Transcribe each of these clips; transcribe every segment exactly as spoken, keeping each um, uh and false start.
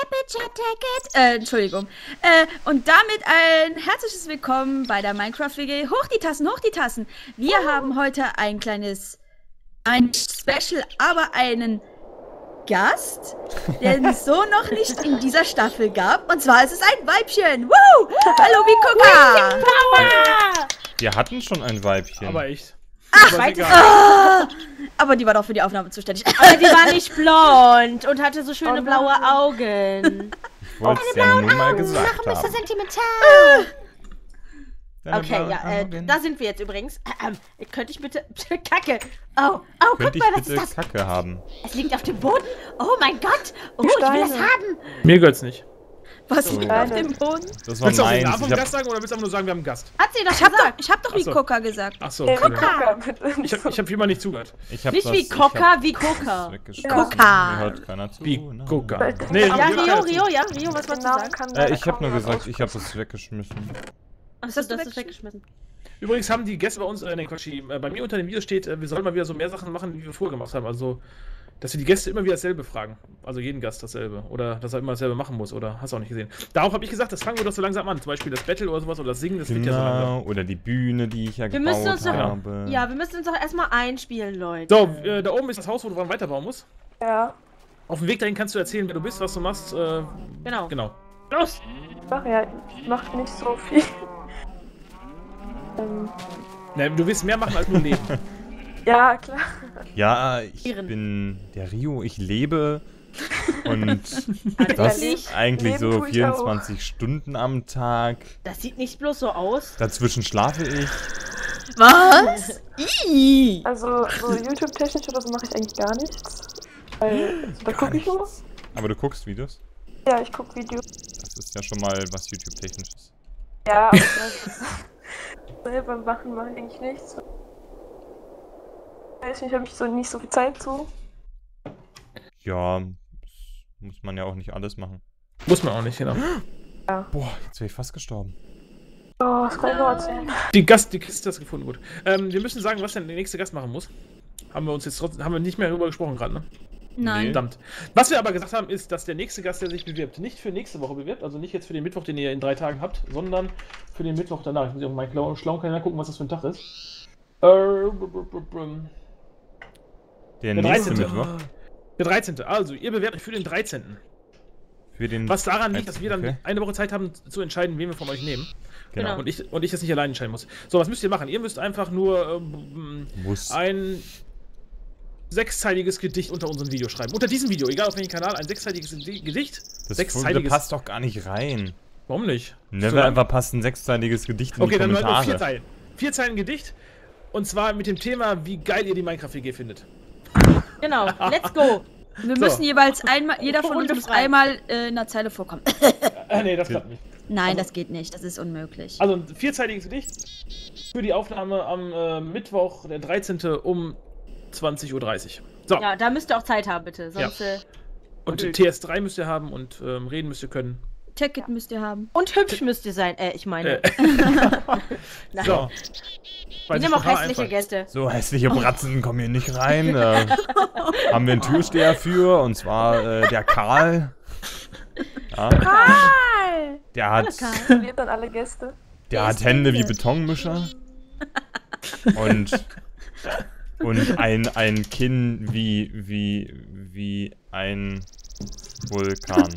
Temperature Ticket. Äh, Entschuldigung. Äh, und damit ein herzliches Willkommen bei der Minecraft-W G. Hoch die Tassen, hoch die Tassen. Wir oh. haben heute ein kleines, ein Special, aber einen Gast, den es so noch nicht in dieser Staffel gab. Und zwar ist es ein Weibchen. Woo! Hallo, Mikoka. Power! Wir hatten schon ein Weibchen. Aber echt. Ach, ah, aber die war doch für die Aufnahme zuständig. Aber die war nicht blond und hatte so schöne oh, blaue Augen. Ich wollte es ja nur mal gesagt Machen haben. so sentimental. Deine Okay, ja, äh, Augen. da sind wir jetzt übrigens. Ähm, könnte ich bitte... Kacke. Oh, oh, Könnte guck mal, ich was bitte ist das? Kacke haben? Es liegt auf dem Boden. Oh mein Gott. Oh, ich will das haben. Mir gehört's nicht. Was So. liegt auf dem Boden? Das war Willst du auch den meins. Namen vom Ich hab, Gast sagen oder willst du einfach nur sagen, wir haben einen Gast? Hat sie doch Ich hab doch, gesagt. ich hab doch Ach so. Mikoka gesagt. Achso, Äh, okay. Coca. Ich hab, ich hab viermal nicht zugehört. ich hab Nicht das, wie ich Coca, hab wie das Coca. weggeschmissen. Coca. Mir hört keiner zu. Wie Nein. Coca. Nee, Ja, mir hört Rio, keiner zu. Rio, ja, Rio, was wolltest du sagen? Äh, ich hab nur gesagt, ich hab das weggeschmissen. Achso, das ist weggeschmissen. Übrigens haben die Gäste bei uns, äh, ne Quatsch, die, äh, bei mir unter dem Video steht, äh, wir sollen mal wieder so mehr Sachen machen, wie wir vorher gemacht haben. Also, dass wir die Gäste immer wieder dasselbe fragen. Also jeden Gast dasselbe. Oder dass er immer dasselbe machen muss. Oder hast du auch nicht gesehen. Darauf habe ich gesagt, das fangen wir doch so langsam an. Zum Beispiel das Battle oder sowas oder das Singen, das wird ja so langsam. Genau, oder die Bühne, die ich ja Wir gebaut müssen uns doch, habe. ja, wir müssen uns doch erstmal einspielen, Leute. So, äh, da oben ist das Haus, wo du dran weiterbauen musst. Ja. Auf dem Weg dahin kannst du erzählen, wer du bist, was du machst. Äh, Genau. Genau. Los! Ach ja, ich mach nicht so viel. ähm, Ne, du willst mehr machen als nur leben. ja, klar. Ja, ich Ihren. bin der Rio, ich lebe und Das, das nicht, eigentlich Leben so tue ich vierundzwanzig Stunden am Tag. das sieht nicht bloß so aus. Dazwischen schlafe ich. Was? Ih. Also, so YouTube-technisch oder so mache ich eigentlich gar nichts. Weil, da Gar gucke ich nur. nichts. Aber du guckst Videos? Ja, ich gucke Videos. Das ist ja schon mal was YouTube-technisch ist. Ja, aber ich weiß, selber machen mache ich eigentlich nichts. Weiß nicht, habe ich so nicht so viel Zeit zu. Ja, das muss man ja auch nicht alles machen. Muss man auch nicht, genau. Boah, jetzt wäre ich fast gestorben. Oh, das kann ich noch erzählen. Die Gast, die Kiste hast du gefunden, gut. Ähm, wir müssen sagen, was denn der nächste Gast machen muss. Haben wir uns jetzt trotzdem, haben wir nicht mehr darüber gesprochen gerade, ne? Nein. Verdammt. Was wir aber gesagt haben, ist, dass der nächste Gast, der sich bewirbt, nicht für nächste Woche bewirbt, also nicht jetzt für den Mittwoch, den ihr in drei Tagen habt, sondern für den Mittwoch danach. Ich muss auf meinen schlauen schlauen Kalender gucken, was das für ein Tag ist. Äh, Der, Der nächste dreizehnte. Mittwoch. Der dreizehnte. Also, ihr bewerbt euch für den dreizehnten. Für den Was daran liegt, dass wir dann okay. eine Woche Zeit haben, zu entscheiden, wen wir von euch nehmen. Genau. Und ich, und ich das nicht allein entscheiden muss. So, was müsst ihr machen? Ihr müsst einfach nur ähm, Muss. ein sechsteiliges Gedicht unter unserem Video schreiben. Unter diesem Video, egal auf welchem Kanal, ein sechsteiliges Gedicht. Das sechsteiliges. passt doch gar nicht rein. Warum nicht? Never So lang. ever passt ein sechsteiliges Gedicht in Okay, die dann nur Kommentare. vier Zeilen. Vier Zeilen Gedicht. Und zwar mit dem Thema, wie geil ihr die Minecraft-W G findet. Genau, let's go. Wir So. müssen jeweils einmal, jeder von uns Runde muss frei. einmal äh, in einer Zeile vorkommen. Äh, nee, das klappt nicht. Nein, Also- das geht nicht. Das ist unmöglich. Also ein vierzeiliges Gedicht für die Aufnahme am äh, Mittwoch, der dreizehnte um zwanzig Uhr dreißig. So, Ja, da müsst ihr auch Zeit haben, bitte. Sonst, äh, und okay. T S drei müsst ihr haben und ähm, reden müsst ihr können. Ticket müsst ihr haben. Und hübsch müsst ihr sein. Äh, ich meine. Äh, Nein. so. Wir nehmen auch hässliche Gäste. So hässliche Bratzen kommen hier nicht rein. Äh, haben wir einen Türsteher für, und zwar äh, der Karl. Ja, Karl! der Hallo, hat, Karl. Wir dann alle Gäste. der hat Hände wie Betonmischer. Und, und ein, ein Kinn wie, wie, wie ein Vulkan.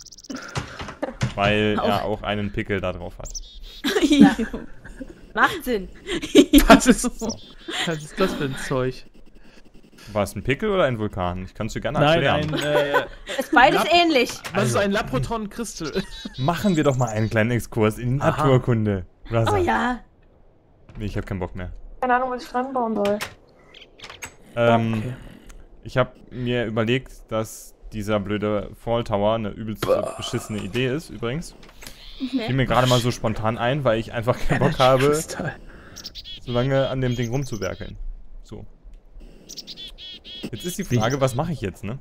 Weil er auch einen Pickel da drauf hat. Ja. Macht Sinn. Was ist, was ist das für ein Zeug? War es ein Pickel oder ein Vulkan? Ich kann es dir gerne Nein, erklären. ein, äh, Ist beides Lab- ähnlich. was ist ein Laproton Crystal? Machen wir doch mal einen kleinen Exkurs in die Aha. Naturkunde. Was? Oh ja. Nee, ich habe keinen Bock mehr. Keine Ahnung, was ich dran bauen soll. Ähm, Okay. Ich habe mir überlegt, dass dieser blöde Fall Tower eine übelst beschissene Idee ist, übrigens. Fiel mir gerade mal so spontan ein, weil ich einfach keinen Bock habe, Kristall. so lange an dem Ding rumzuwerkeln. So. Jetzt ist die Frage, was mache ich jetzt, ne?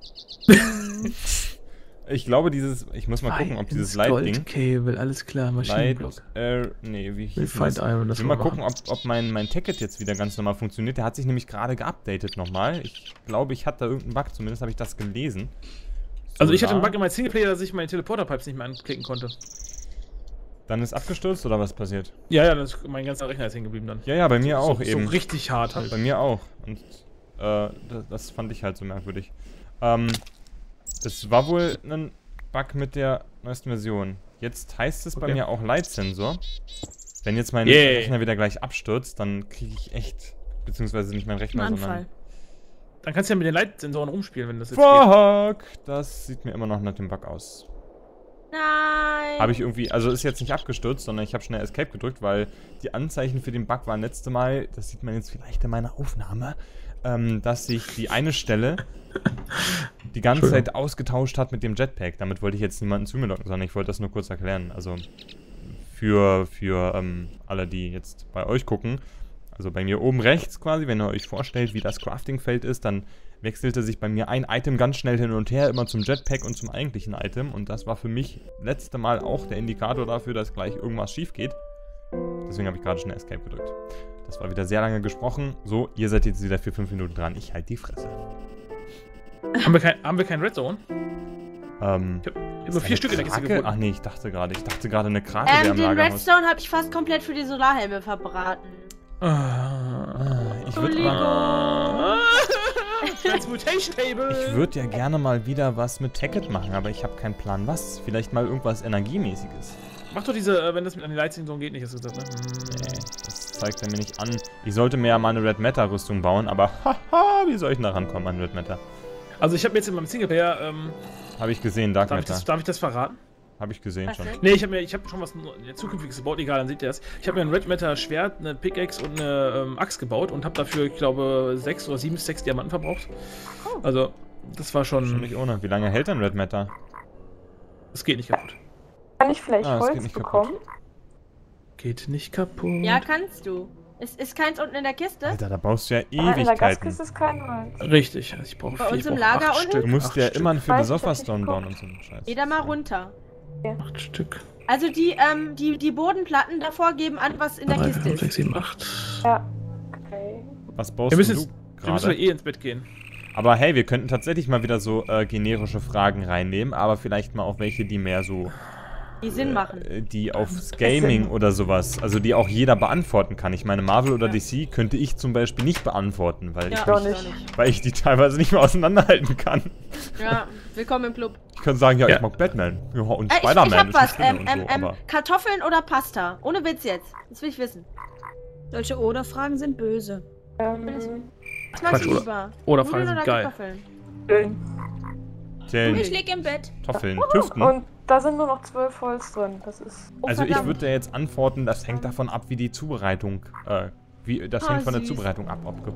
Ich glaube, dieses, ich muss mal gucken, ob dieses Light-Ding, Cable, alles klar, Maschinenblock. Light, äh, nee, wie hieß Refined das? Iron, das Ich will wir mal gucken, machen. ob, ob mein, mein Ticket jetzt wieder ganz normal funktioniert. Der hat sich nämlich gerade geupdatet nochmal. Ich glaube, ich hatte da irgendeinen Bug, zumindest habe ich das gelesen. Also ich hatte einen Bug in meinem Singleplayer, dass ich meine Teleporter-Pipes nicht mehr anklicken konnte. Dann ist abgestürzt oder was passiert? Ja, ja, das, mein ganzer Rechner ist hängen geblieben dann. Ja, ja, bei mir so, auch so, eben. So richtig hart halt. Bei mir auch. Und äh, das, das fand ich halt so merkwürdig. Ähm, es war wohl ein Bug mit der neuesten Version. Jetzt heißt es okay. bei mir auch Light-Sensor. Wenn jetzt mein yeah. Rechner wieder gleich abstürzt, dann kriege ich echt, beziehungsweise nicht mein Rechner, sondern... Dann kannst du ja mit den Light-Sensoren rumspielen, wenn das jetzt Fuck! geht. Das sieht mir immer noch nach dem Bug aus. Nein! Habe ich irgendwie, also ist jetzt nicht abgestürzt, sondern ich habe schnell Escape gedrückt, weil die Anzeichen für den Bug waren letzte Mal, das sieht man jetzt vielleicht in meiner Aufnahme, ähm, dass sich die eine Stelle die ganze Zeit ausgetauscht hat mit dem Jetpack. Damit wollte ich jetzt niemanden zu mir locken, sondern ich wollte das nur kurz erklären. Also für, für ähm, alle, die jetzt bei euch gucken, also bei mir oben rechts quasi, wenn ihr euch vorstellt, wie das Crafting-Feld ist, dann wechselte sich bei mir ein Item ganz schnell hin und her, immer zum Jetpack und zum eigentlichen Item. Und das war für mich letzte Mal auch der Indikator dafür, dass gleich irgendwas schief geht. Deswegen habe ich gerade schnell Escape gedrückt. Das war wieder sehr lange gesprochen. So, ihr seid jetzt wieder für fünf Minuten dran. Ich halte die Fresse. Haben wir kein, haben wir kein Red Zone? Ähm, ich habe nur vier Stück in der Kiste gefunden. Ach nee, ich dachte gerade, ich dachte gerade eine Krake ähm, wäre im Lagerhaus. Den Redstone habe ich fast komplett für die Solarhelme verbraten. Ah, ich würde mal... Transmutation Table! Ich würde ja gerne mal wieder was mit Tacket machen, aber ich habe keinen Plan was. Vielleicht mal irgendwas Energiemäßiges. Mach doch diese, wenn das mit den Lightning geht nicht, hast du gesagt, ne? Nee, das zeigt er mir nicht an. Ich sollte mir ja mal eine Red Matter Rüstung bauen, aber haha, wie soll ich denn da rankommen an Red Matter? Also ich habe jetzt in meinem Singleplayer, ähm... Habe ich gesehen, Dark darf Matter. Ich das, darf ich das verraten? Habe ich gesehen was schon. Denn? Nee, ich habe mir, ich habe schon was zukünftiges gebaut, egal, dann seht ihr das. Ich habe mir ein Red Matter Schwert, eine Pickaxe und eine ähm, Axt gebaut und habe dafür, ich glaube, sechs oder sieben Stacks Diamanten verbraucht. Oh. Also, das war schon... Schon nicht ohne. Wie lange hält denn Red Matter? Es geht nicht kaputt. Kann ich vielleicht Ah, es Holz geht nicht bekommen? kaputt. Geht nicht kaputt. Ja, kannst du. Ist, ist keins unten in der Kiste? Alter, da brauchst du ja Ah, in der Ewigkeiten. Gaskiste ist kein Holz. Richtig, also ich brauche Bei vier, uns ich im brauch Lager acht unten? Stück. Du musst acht ja Stück. immer einen Weiß ich Philosopher-Stone nicht, bauen und so einen Scheiß. Geh da mal runter. Acht Stück. Also die, ähm, die, die Bodenplatten davor geben an, was in der drei, Kiste fünf, ist. sechs, sieben, acht. Ja. Okay. Was baust Wir müssen, du jetzt, wir müssen gerade? eh ins Bett gehen. Aber hey, wir könnten tatsächlich mal wieder so äh, generische Fragen reinnehmen, aber vielleicht mal auch welche, die mehr so... Die Sinn machen. Äh, die aufs Gaming oder sowas, also die auch jeder beantworten kann. Ich meine, Marvel oder D C könnte ich zum Beispiel nicht beantworten, weil, Ja, ich, Doch mich, nicht. weil ich die teilweise nicht mehr auseinanderhalten kann. Ja, willkommen im Club. Ich könnte sagen, ja, Ja. ich mag Batman. Ja, und Äh, ich, ich Spider-Man. hab ist was. nicht schlimm Ähm, und so, ähm, ähm, aber Kartoffeln oder Pasta? Ohne Witz jetzt. Das will ich wissen. Solche Oder-Fragen sind böse. Ähm, Was magst Quatsch, du oder- lieber? oder Nudeln Fragen sind oder geil. Kartoffeln? zählen Ich lieg im Bett. Kartoffeln, Tüften. und da sind nur noch zwölf Holz drin. Das ist. Oh, Also ich verdammt. würde ja jetzt antworten, das hängt davon ab, wie die Zubereitung, äh, wie, das Ah, hängt von der süß. Zubereitung ab, ob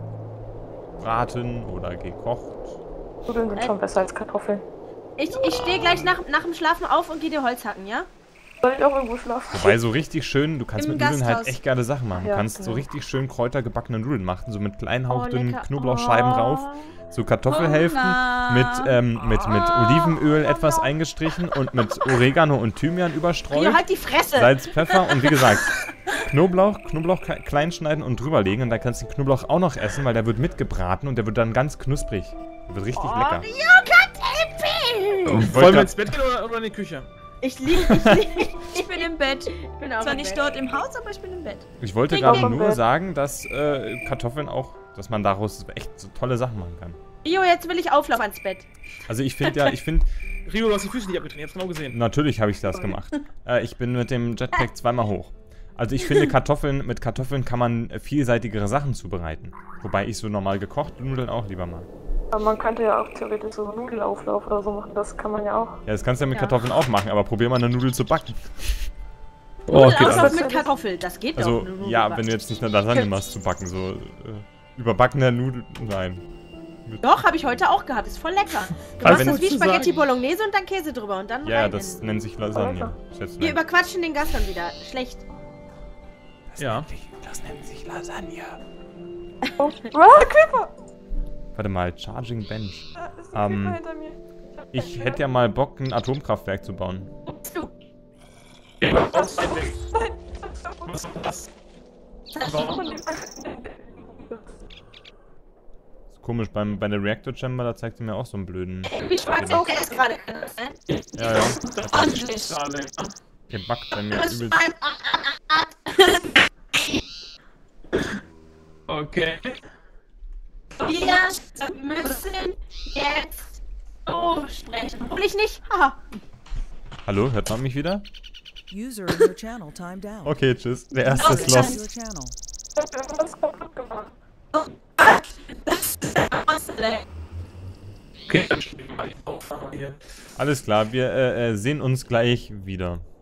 gebraten oder gekocht. Nudeln sind Äh. schon besser als Kartoffeln. Ich, ich stehe gleich nach, nach dem Schlafen auf und gehe dir Holz hacken, ja? Soll ich auch irgendwo schlafen? Wobei so richtig schön, du kannst Im mit Nudeln halt Gasthaus. echt geile Sachen machen. Du Ja, kannst so genau. richtig schön kräutergebackene Nudeln machen, so mit kleinen hauchdünnen lecker. Knoblauchscheiben Oh. drauf. So Kartoffelhälften Hunger. mit, ähm, mit, mit Olivenöl etwas eingestrichen und mit Oregano und Thymian überstreut. Rio, halt die Fresse! Salz, Pfeffer und wie gesagt, Knoblauch, Knoblauch ke- klein schneiden und drüberlegen. Und da kannst du den Knoblauch auch noch essen, weil der wird mitgebraten und der wird dann ganz knusprig. Der wird richtig lecker. Rio, Kartoffeln! Und Wollen wir wollte ins Bett gehen oder, oder in die Küche? Ich lieg, ich lieg. Ich bin im Bett. Ich bin auch Zwar im nicht Bett. dort im Haus, aber ich bin im Bett. ich wollte Ding, gerade ding. nur sagen, dass äh, Kartoffeln auch, dass man daraus echt so tolle Sachen machen kann. Rio, jetzt will ich auflaufen ans Bett. Also ich finde ja, ich finde, Rio, du hast die Füße nicht abgetreten, ich hab's genau gesehen. natürlich habe ich das gemacht. Äh, ich bin mit dem Jetpack zweimal hoch. Also ich finde Kartoffeln, mit Kartoffeln kann man vielseitigere Sachen zubereiten. Wobei ich so normal gekochte Nudeln auch lieber mag. Aber man könnte ja auch theoretisch so Nudelauflauf oder so machen. Das kann man ja auch. Ja, das kannst du ja mit Ja. Kartoffeln auch machen, aber probier mal eine Nudel zu backen. Oh, geht Nudelauflauf alles. mit Kartoffel, das geht Also, doch. Eine Nudel ja, backen. wenn du jetzt nicht eine Lasagne machst zu backen, so äh, überbackene Nudeln, nein. Doch, habe ich heute auch gehabt. Ist voll lecker. Du Also machst wenn- das wie zu Spaghetti sagen. Bolognese und dann Käse drüber und dann Ja, ja, rein das in- nennt sich Lasagne. Schätze, Wir nein. überquatschen den Gast dann wieder. Schlecht. Ja. Das nennt sich Lasagne. Oh. Ah, Creeper! Warte mal, Charging Bench. Ah, ist ein Ähm, Creeper hinter mir. hab Ich keinen hätte ja mal Bock, ein Atomkraftwerk zu bauen. Bist du? Was? Was? Was? Gehört. Ist Komisch, beim, bei der Reactor Chamber, da zeigt er mir auch so einen blöden. Ich weiß auch jetzt gerade. Ja, ja. Der backt bei mir übel. Okay. Wir müssen jetzt so sprechen. Hol ich nicht? Haha. Hallo, hört man mich wieder? User in your channel timed out. Okay, tschüss. Der erste ist Your lost. channel. Was kaputt gemacht? Okay, dann spielen wir mal die Aufnahme hier. Alles klar, wir äh, äh, sehen uns gleich wieder.